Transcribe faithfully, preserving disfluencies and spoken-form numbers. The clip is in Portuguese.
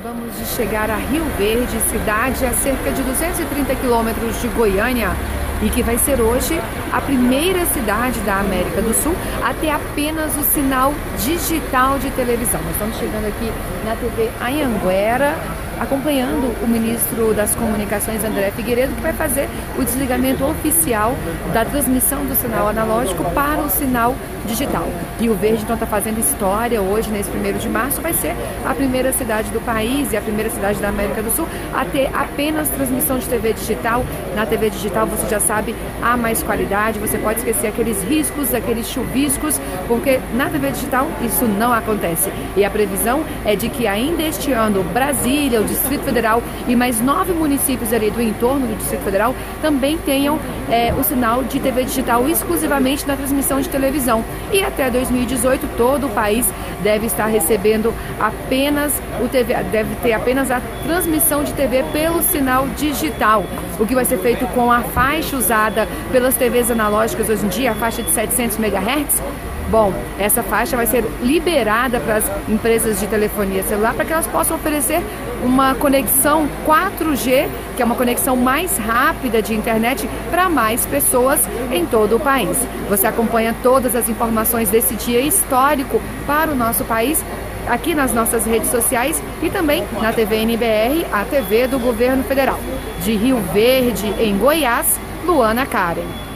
Acabamos de chegar a Rio Verde, cidade a cerca de duzentos e trinta quilômetros de Goiânia, e que vai ser hoje a primeira cidade da América do Sul a ter apenas o sinal digital de televisão. Nós estamos chegando aqui na T V Anhanguera, acompanhando o ministro das Comunicações, André Figueiredo, que vai fazer o desligamento oficial da transmissão do sinal analógico para o sinal digital. Rio Verde, então, está fazendo história hoje, nesse primeiro de março, vai ser a primeira cidade do país e a primeira cidade da América do Sul a ter apenas transmissão de T V digital. Na T V digital, você já sabe, há mais qualidade, você pode esquecer aqueles riscos, aqueles chuviscos, porque na T V digital isso não acontece. E a previsão é de que ainda este ano, Brasília, o Distrito Federal e mais nove municípios ali do entorno do Distrito Federal também tenham é, o sinal de T V digital exclusivamente na transmissão de televisão. E até dois mil e dezoito todo o país deve estar recebendo apenas o T V, deve ter apenas a transmissão de T V pelo sinal digital, o que vai ser feito com a faixa usada pelas T Vs analógicas hoje em dia, a faixa de setecentos megahertz. Bom, essa faixa vai ser liberada para as empresas de telefonia celular para que elas possam oferecer uma conexão quatro G, que é uma conexão mais rápida de internet para mais pessoas em todo o país. Você acompanha todas as informações desse dia histórico para o nosso país aqui nas nossas redes sociais e também na T V N B R, a T V do Governo Federal. De Rio Verde, em Goiás, Luana Karen.